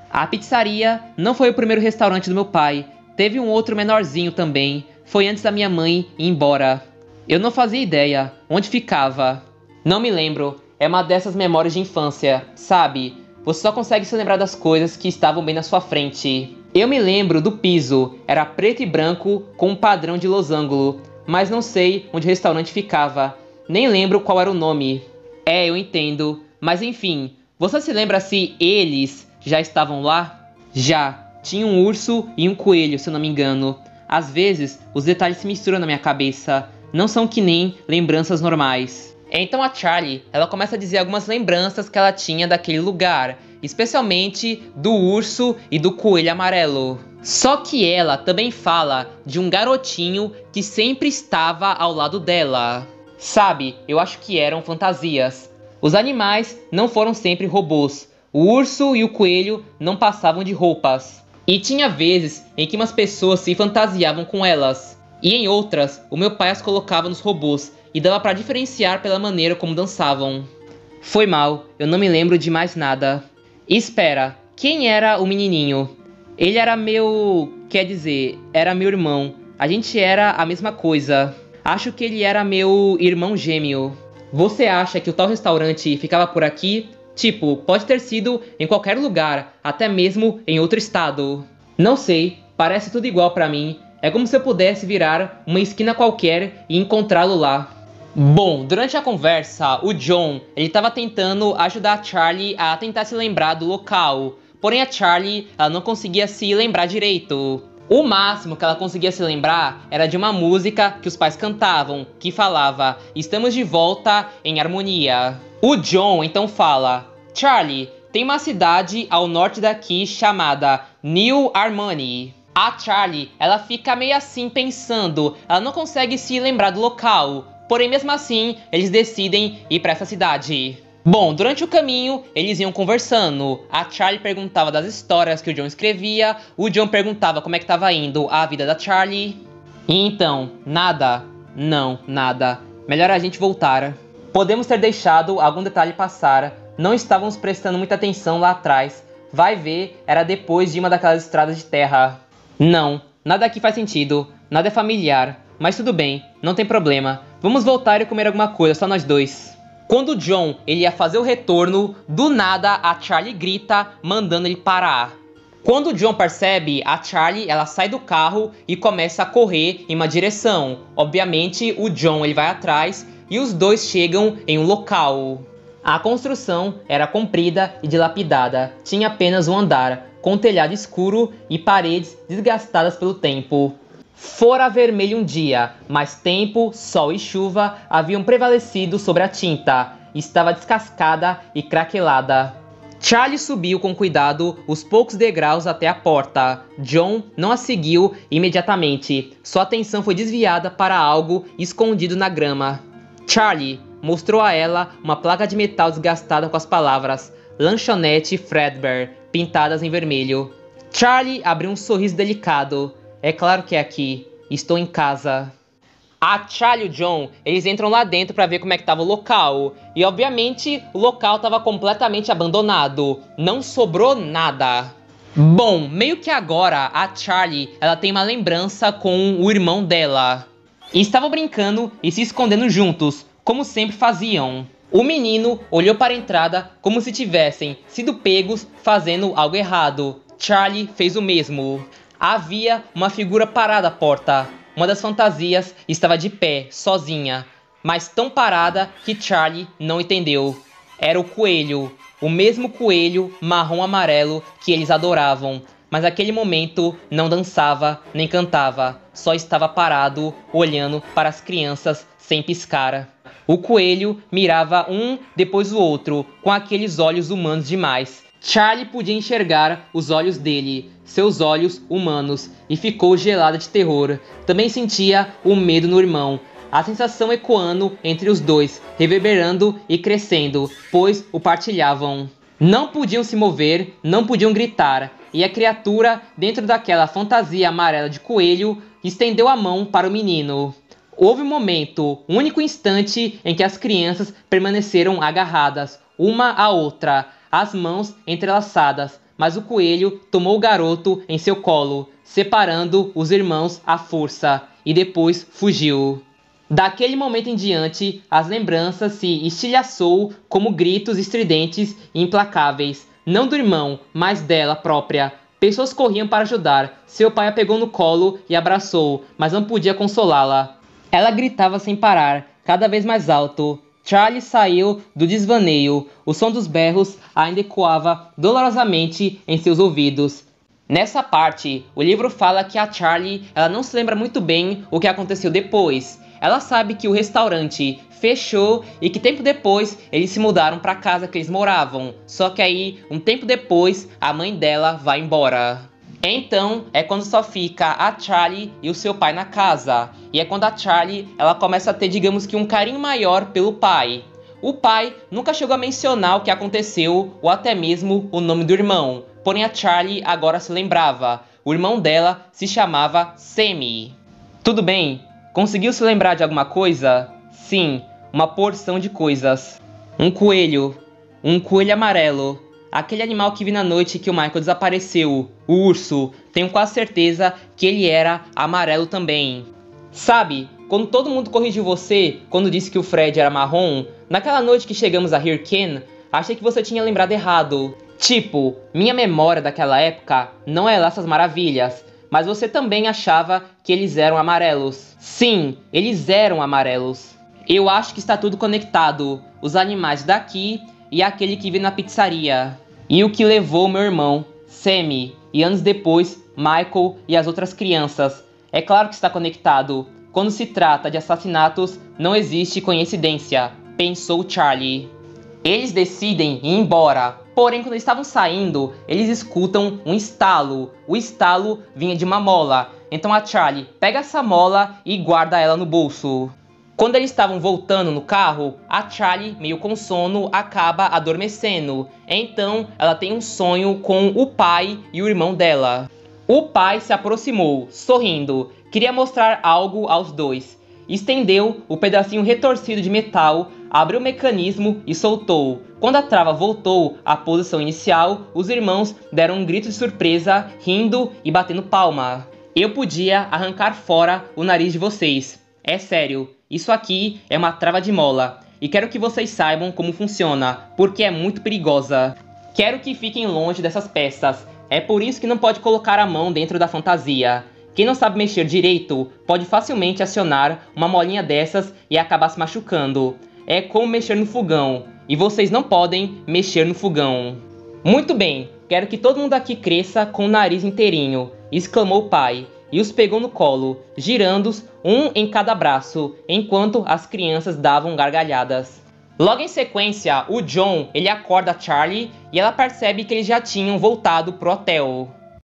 A pizzaria não foi o primeiro restaurante do meu pai. Teve um outro menorzinho também. Foi antes da minha mãe ir embora. Eu não fazia ideia onde ficava. Não me lembro. É uma dessas memórias de infância, sabe? Você só consegue se lembrar das coisas que estavam bem na sua frente. Eu me lembro do piso. Era preto e branco com um padrão de losango. Mas não sei onde o restaurante ficava. Nem lembro qual era o nome. É, eu entendo. Mas enfim, você se lembra se eles já estavam lá? Já. Tinha um urso e um coelho, se eu não me engano. Às vezes, os detalhes se misturam na minha cabeça. Não são que nem lembranças normais. Então a Charlie, ela começa a dizer algumas lembranças que ela tinha daquele lugar. Especialmente do urso e do coelho amarelo. Só que ela também fala de um garotinho que sempre estava ao lado dela. Sabe, eu acho que eram fantasias. Os animais não foram sempre robôs. O urso e o coelho não passavam de roupas. E tinha vezes em que umas pessoas se fantasiavam com elas. E em outras, o meu pai as colocava nos robôs e dava pra diferenciar pela maneira como dançavam. Foi mal, eu não me lembro de mais nada. E espera, quem era o menininho? Ele era meu... quer dizer, era meu irmão. A gente era a mesma coisa. Acho que ele era meu irmão gêmeo. Você acha que o tal restaurante ficava por aqui? Tipo, pode ter sido em qualquer lugar, até mesmo em outro estado. Não sei, parece tudo igual pra mim. É como se eu pudesse virar uma esquina qualquer e encontrá-lo lá. Bom, durante a conversa, o John, ele tava tentando ajudar a Charlie a tentar se lembrar do local. Porém a Charlie, ela não conseguia se lembrar direito. O máximo que ela conseguia se lembrar era de uma música que os pais cantavam, que falava: "Estamos de volta em harmonia". O John então fala: "Charlie, tem uma cidade ao norte daqui chamada New Harmony". A Charlie, ela fica meio assim pensando, ela não consegue se lembrar do local. Porém, mesmo assim, eles decidem ir para essa cidade. Bom, durante o caminho, eles iam conversando. A Charlie perguntava das histórias que o John escrevia. O John perguntava como é que estava indo a vida da Charlie. E então, nada. Não, nada. Melhor a gente voltar. Podemos ter deixado algum detalhe passar. Não estávamos prestando muita atenção lá atrás. Vai ver, era depois de uma daquelas estradas de terra. Não, nada aqui faz sentido. Nada é familiar. Mas tudo bem, não tem problema. Vamos voltar e comer alguma coisa, só nós dois. Quando o John ele ia fazer o retorno, do nada a Charlie grita, mandando ele parar. Quando o John percebe, a Charlie ela sai do carro e começa a correr em uma direção. Obviamente o John ele vai atrás e os dois chegam em um local. A construção era comprida e dilapidada, tinha apenas um andar, com telhado escuro e paredes desgastadas pelo tempo. Fora vermelho um dia, mas tempo, sol e chuva haviam prevalecido sobre a tinta. Estava descascada e craquelada. Charlie subiu com cuidado os poucos degraus até a porta. John não a seguiu imediatamente. Sua atenção foi desviada para algo escondido na grama. Charlie mostrou a ela uma placa de metal desgastada com as palavras Lanchonete Fredbear, pintadas em vermelho. Charlie abriu um sorriso delicado. É claro que é aqui. Estou em casa. A Charlie e o John, eles entram lá dentro pra ver como é que tava o local. E obviamente o local tava completamente abandonado. Não sobrou nada. Bom, meio que agora a Charlie, ela tem uma lembrança com o irmão dela. E estavam brincando e se escondendo juntos, como sempre faziam. O menino olhou para a entrada como se tivessem sido pegos fazendo algo errado. Charlie fez o mesmo. Havia uma figura parada à porta. Uma das fantasias estava de pé, sozinha, mas tão parada que Charlie não entendeu. Era o coelho, o mesmo coelho marrom-amarelo que eles adoravam. Mas naquele momento não dançava nem cantava, só estava parado, olhando para as crianças sem piscar. O coelho mirava um depois o outro, com aqueles olhos humanos demais. Charlie podia enxergar os olhos dele, seus olhos humanos, e ficou gelada de terror. Também sentia o medo no irmão, a sensação ecoando entre os dois, reverberando e crescendo, pois o partilhavam. Não podiam se mover, não podiam gritar, e a criatura, dentro daquela fantasia amarela de coelho, estendeu a mão para o menino. Houve um momento, um único instante, em que as crianças permaneceram agarradas, uma à outra, as mãos entrelaçadas, mas o coelho tomou o garoto em seu colo, separando os irmãos à força, e depois fugiu. Daquele momento em diante, as lembranças se estilhaçou como gritos estridentes e implacáveis, não do irmão, mas dela própria. Pessoas corriam para ajudar. Seu pai a pegou no colo e abraçou, mas não podia consolá-la. Ela gritava sem parar, cada vez mais alto. Charlie saiu do desvaneio. O som dos berros ainda ecoava dolorosamente em seus ouvidos. Nessa parte, o livro fala que a Charlie ela não se lembra muito bem o que aconteceu depois. Ela sabe que o restaurante fechou e que tempo depois eles se mudaram para a casa que eles moravam. Só que aí, um tempo depois, a mãe dela vai embora. Então, é quando só fica a Charlie e o seu pai na casa. E é quando a Charlie ela começa a ter, digamos que, um carinho maior pelo pai. O pai nunca chegou a mencionar o que aconteceu ou até mesmo o nome do irmão. Porém, a Charlie agora se lembrava. O irmão dela se chamava Sammy. Tudo bem? Conseguiu se lembrar de alguma coisa? Sim, uma porção de coisas. Um coelho. Um coelho amarelo. Aquele animal que vi na noite que o Michael desapareceu. O urso. Tenho quase certeza que ele era amarelo também. Sabe, quando todo mundo corrigiu você, quando disse que o Fred era marrom, naquela noite que chegamos a Hurricane, achei que você tinha lembrado errado. Tipo, minha memória daquela época não é lá essas maravilhas. Mas você também achava que eles eram amarelos. Sim, eles eram amarelos. Eu acho que está tudo conectado. Os animais daqui e aquele que vi na pizzaria. E o que levou meu irmão, Sammy. E anos depois, Michael e as outras crianças. É claro que está conectado. Quando se trata de assassinatos, não existe coincidência, pensou Charlie. Eles decidem ir embora. Porém, quando estavam saindo, eles escutam um estalo. O estalo vinha de uma mola. Então a Charlie pega essa mola e guarda ela no bolso. Quando eles estavam voltando no carro, a Charlie, meio com sono, acaba adormecendo. Então ela tem um sonho com o pai e o irmão dela. O pai se aproximou, sorrindo. Queria mostrar algo aos dois. Estendeu o pedacinho retorcido de metal, abriu o mecanismo e soltou. Quando a trava voltou à posição inicial, os irmãos deram um grito de surpresa, rindo e batendo palma. Eu podia arrancar fora o nariz de vocês. É sério, isso aqui é uma trava de mola. E quero que vocês saibam como funciona, porque é muito perigosa. Quero que fiquem longe dessas peças. É por isso que não pode colocar a mão dentro da fantasia. Quem não sabe mexer direito pode facilmente acionar uma molinha dessas e acabar se machucando. É como mexer no fogão. E vocês não podem mexer no fogão. Muito bem, quero que todo mundo aqui cresça com o nariz inteirinho, exclamou o pai, e os pegou no colo, girando-os um em cada braço, enquanto as crianças davam gargalhadas. Logo em sequência, o John ele acorda a Charlie e ela percebe que eles já tinham voltado pro hotel.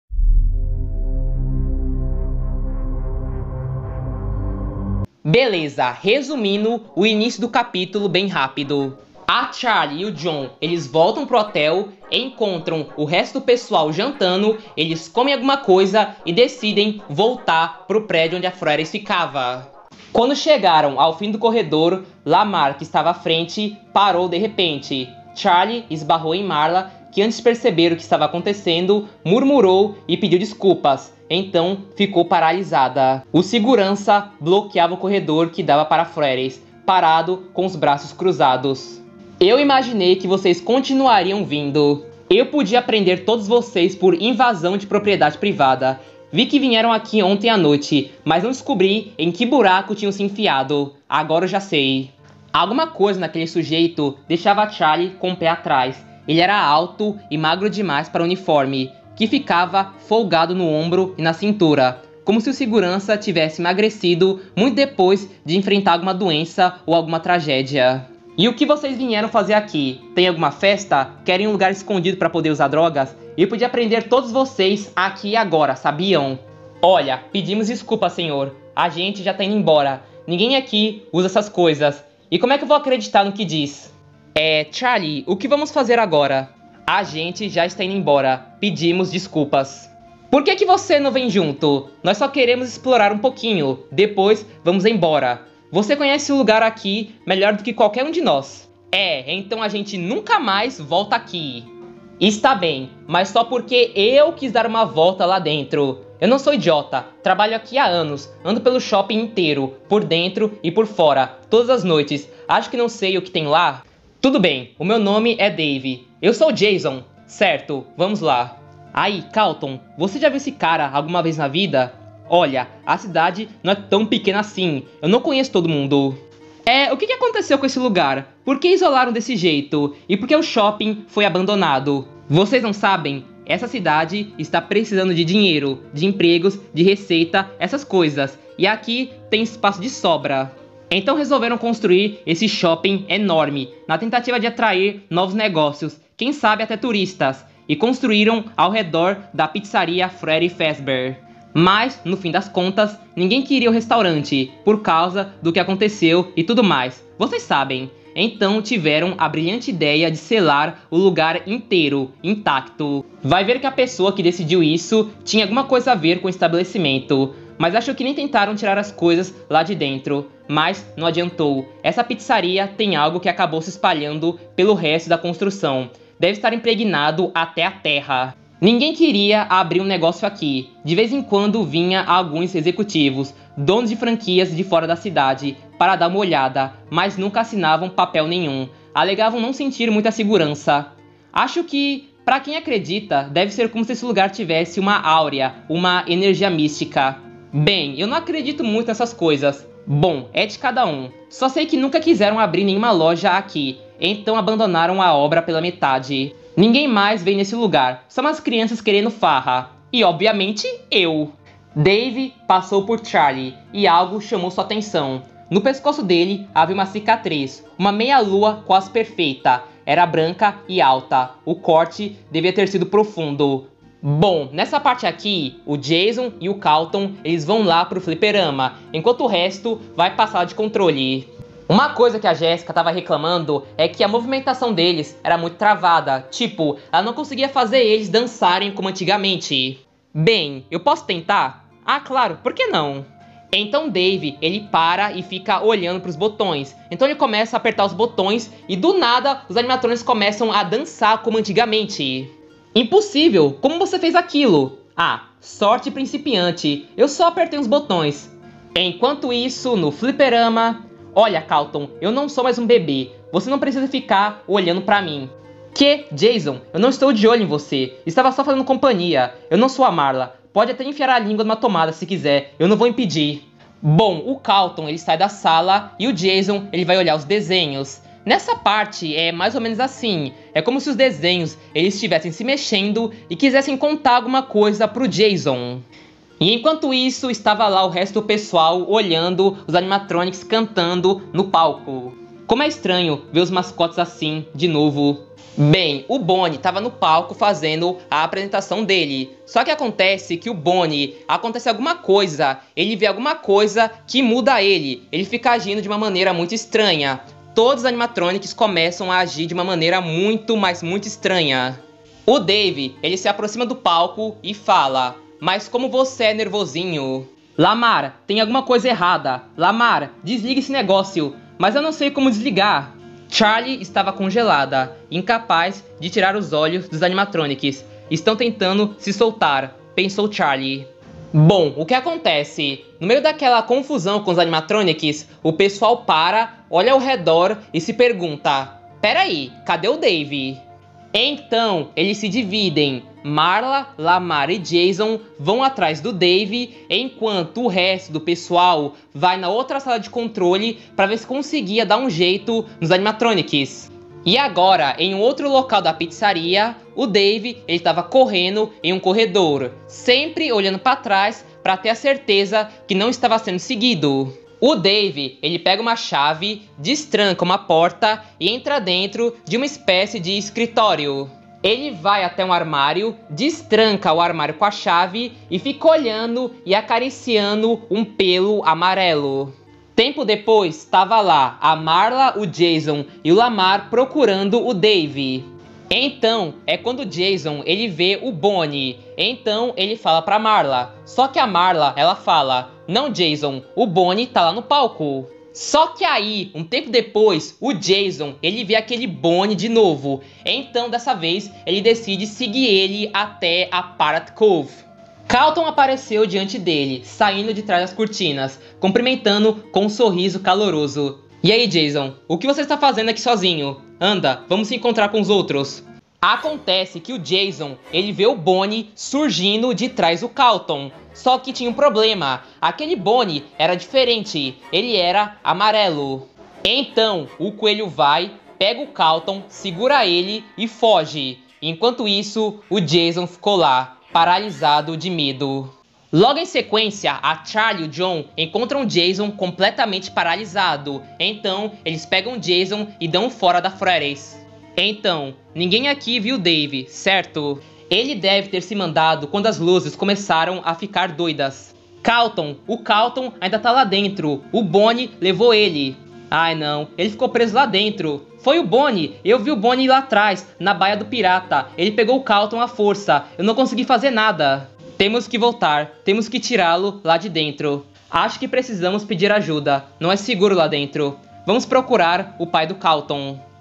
Beleza, resumindo o início do capítulo bem rápido. A Charlie e o John, eles voltam pro hotel, encontram o resto do pessoal jantando, eles comem alguma coisa e decidem voltar pro prédio onde a Freres ficava. Quando chegaram ao fim do corredor, Lamar, que estava à frente, parou de repente. Charlie esbarrou em Marla, que antes de perceber o que estava acontecendo, murmurou e pediu desculpas. Então ficou paralisada. O segurança bloqueava o corredor que dava para Freres, parado com os braços cruzados. Eu imaginei que vocês continuariam vindo. Eu podia prender todos vocês por invasão de propriedade privada. Vi que vieram aqui ontem à noite, mas não descobri em que buraco tinham se enfiado. Agora eu já sei. Alguma coisa naquele sujeito deixava Charlie com o pé atrás. Ele era alto e magro demais para o uniforme, que ficava folgado no ombro e na cintura, como se o segurança tivesse emagrecido muito depois de enfrentar alguma doença ou alguma tragédia. E o que vocês vieram fazer aqui? Tem alguma festa? Querem um lugar escondido para poder usar drogas? Eu podia prender todos vocês aqui e agora, sabiam? Olha, pedimos desculpa, senhor. A gente já tá indo embora. Ninguém aqui usa essas coisas. E como é que eu vou acreditar no que diz? É, Charlie, o que vamos fazer agora? A gente já está indo embora. Pedimos desculpas. Por que que você não vem junto? Nós só queremos explorar um pouquinho. Depois vamos embora. Você conhece o lugar aqui melhor do que qualquer um de nós. É, então a gente nunca mais volta aqui. Está bem, mas só porque eu quis dar uma volta lá dentro. Eu não sou idiota, trabalho aqui há anos, ando pelo shopping inteiro, por dentro e por fora, todas as noites. Acho que não sei o que tem lá? Tudo bem, o meu nome é Dave. Eu sou o Jason. Certo, vamos lá. Aí, Carlton, você já viu esse cara alguma vez na vida? Olha, a cidade não é tão pequena assim, eu não conheço todo mundo. É, o que que aconteceu com esse lugar? Por que isolaram desse jeito? E por que o shopping foi abandonado? Vocês não sabem? Essa cidade está precisando de dinheiro, de empregos, de receita, essas coisas. E aqui tem espaço de sobra. Então resolveram construir esse shopping enorme, na tentativa de atrair novos negócios, quem sabe até turistas. E construíram ao redor da pizzaria Freddy Fazbear. Mas, no fim das contas, ninguém queria o restaurante, por causa do que aconteceu e tudo mais. Vocês sabem. Então tiveram a brilhante ideia de selar o lugar inteiro, intacto. Vai ver que a pessoa que decidiu isso tinha alguma coisa a ver com o estabelecimento. Mas acho que nem tentaram tirar as coisas lá de dentro. Mas não adiantou. Essa pizzaria tem algo que acabou se espalhando pelo resto da construção. Deve estar impregnado até a terra. Ninguém queria abrir um negócio aqui. De vez em quando vinha alguns executivos, donos de franquias de fora da cidade, para dar uma olhada, mas nunca assinavam papel nenhum. Alegavam não sentir muita segurança. Acho que, para quem acredita, deve ser como se esse lugar tivesse uma áurea, uma energia mística. Bem, eu não acredito muito nessas coisas. Bom, é de cada um. Só sei que nunca quiseram abrir nenhuma loja aqui, então abandonaram a obra pela metade. Ninguém mais veio nesse lugar, só umas crianças querendo farra. E obviamente, eu. Dave passou por Charlie e algo chamou sua atenção. No pescoço dele havia uma cicatriz, uma meia-lua quase perfeita. Era branca e alta, o corte devia ter sido profundo. Bom, nessa parte aqui, o Jason e o Carlton, eles vão lá pro fliperama, enquanto o resto vai passar de controle. Uma coisa que a Jéssica tava reclamando é que a movimentação deles era muito travada, tipo, ela não conseguia fazer eles dançarem como antigamente. Bem, eu posso tentar? Ah, claro, por que não? Então Dave, ele para e fica olhando pros botões. Então ele começa a apertar os botões e do nada os animatrônicos começam a dançar como antigamente. Impossível! Como você fez aquilo? Ah, sorte principiante, eu só apertei os botões. Enquanto isso, no fliperama... Olha, Carlton, eu não sou mais um bebê. Você não precisa ficar olhando pra mim. Que? Jason, eu não estou de olho em você. Estava só fazendo companhia. Eu não sou a Marla. Pode até enfiar a língua numa tomada se quiser. Eu não vou impedir. Bom, o Carlton, ele sai da sala e o Jason, ele vai olhar os desenhos. Nessa parte é mais ou menos assim. É como se os desenhos, eles estivessem se mexendo e quisessem contar alguma coisa pro Jason. E enquanto isso, estava lá o resto do pessoal olhando os animatronics cantando no palco. Como é estranho ver os mascotes assim, de novo. Bem, o Bonnie estava no palco fazendo a apresentação dele. Só que acontece que o Bonnie, acontece alguma coisa, ele vê alguma coisa que muda ele. Ele fica agindo de uma maneira muito estranha. Todos os animatronics começam a agir de uma maneira muito, mas muito estranha. O Dave, ele se aproxima do palco e fala... Mas como você é nervosinho... Lamar, tem alguma coisa errada. Lamar, desliga esse negócio. Mas eu não sei como desligar. Charlie estava congelada, incapaz de tirar os olhos dos animatronics. Estão tentando se soltar, pensou Charlie. Bom, o que acontece? No meio daquela confusão com os animatronics, o pessoal para, olha ao redor e se pergunta... Peraí, cadê o Dave? Então, eles se dividem. Marla, Lamar e Jason vão atrás do Dave, enquanto o resto do pessoal vai na outra sala de controle para ver se conseguia dar um jeito nos animatronics. E agora, em um outro local da pizzaria, o Dave estava correndo em um corredor, sempre olhando para trás para ter a certeza que não estava sendo seguido. O Dave, ele pega uma chave, destranca uma porta e entra dentro de uma espécie de escritório. Ele vai até um armário, destranca o armário com a chave e fica olhando e acariciando um pelo amarelo. Tempo depois, estava lá a Marla, o Jason e o Lamar procurando o Dave. Então, é quando o Jason, ele vê o Bonnie. Então, ele fala pra Marla. Só que a Marla, ela fala, não Jason, o Bonnie tá lá no palco. Só que aí, um tempo depois, o Jason, ele vê aquele Bonnie de novo. Então, dessa vez, ele decide seguir ele até a Parrot Cove. Carlton apareceu diante dele, saindo de trás das cortinas, cumprimentando com um sorriso caloroso. E aí, Jason, o que você está fazendo aqui sozinho? Anda, vamos se encontrar com os outros. Acontece que o Jason, ele vê o Bonnie surgindo de trás do Carlton. Só que tinha um problema, aquele Bonnie era diferente, ele era amarelo. Então, o coelho vai, pega o Carlton, segura ele e foge. Enquanto isso, o Jason ficou lá, paralisado de medo. Logo em sequência, a Charlie e o John encontram Jason completamente paralisado. Então, eles pegam Jason e dão fora da floresta. Então, ninguém aqui viu Dave, certo? Ele deve ter se mandado quando as luzes começaram a ficar doidas. Carlton, o Carlton ainda tá lá dentro. O Bonnie levou ele. Ai não, ele ficou preso lá dentro. Foi o Bonnie, eu vi o Bonnie lá atrás, na baía do pirata. Ele pegou o Carlton à força, eu não consegui fazer nada. Temos que voltar, temos que tirá-lo lá de dentro. Acho que precisamos pedir ajuda, não é seguro lá dentro. Vamos procurar o pai do Carlton.